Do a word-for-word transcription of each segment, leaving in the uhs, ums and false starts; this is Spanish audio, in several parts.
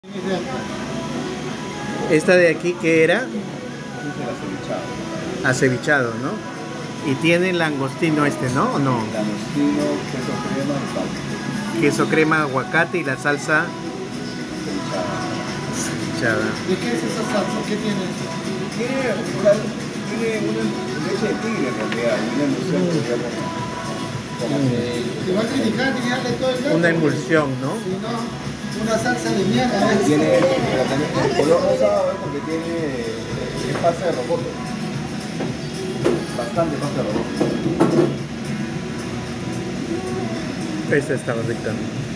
Esta de aquí, ¿qué era? Es el acevichado. Acevichado, ¿no? Y tiene langostino este, ¿no? ¿O no? Langostino, queso crema y salsa. Queso crema, aguacate y la salsa acevichada. ¿De qué es esa salsa? ¿Qué tiene? Tiene, tiene una leche de tigre en realidad, una emulsión que se llama con aceite. Te va a criticar y darle todo el dato. Una emulsión, ¿no? Si no, una salsa de mierda. Tiene el color rosado porque tiene es pasta de rocoto. Bastante pasta de rocoto. Esta está rica.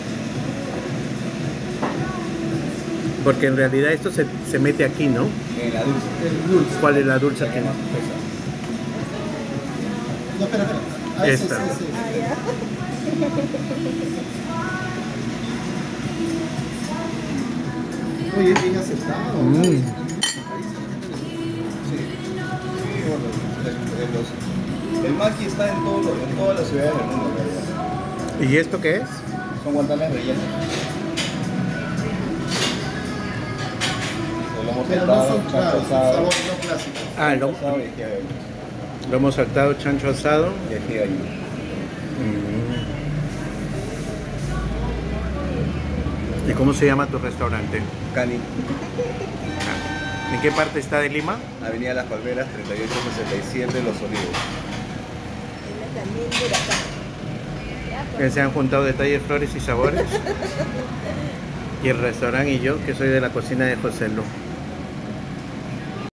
Porque en realidad esto se, se mete aquí, ¿no? En la dulce. El dulce. ¿Cuál es la dulce La aquí? que más pesa. No, espera, espera. Ah, ese, Esta. ese, ese. Oye, es bien aceptado. Mm. Sí. Sí, bueno, el, el, los- el maqui está en, todo, lo- en todas las ciudades del mundo, en realidad. ¿Y esto qué es? Son guantanes rellenos. El lomo Pero no saltado, son chancho claros, asado, sabor no clásico. Ah, lo, asado y ají de gallina. lo hemos saltado, chancho asado. Y ají de gallina. ¿Y cómo se llama tu restaurante? Cani, ¿En qué parte está de Lima? Avenida Las Palmeras, treinta y ocho sesenta y siete, Los Olivos. Que se han juntado detalles, flores y sabores. Y el restaurante y yo, que soy de la cocina de José Lu.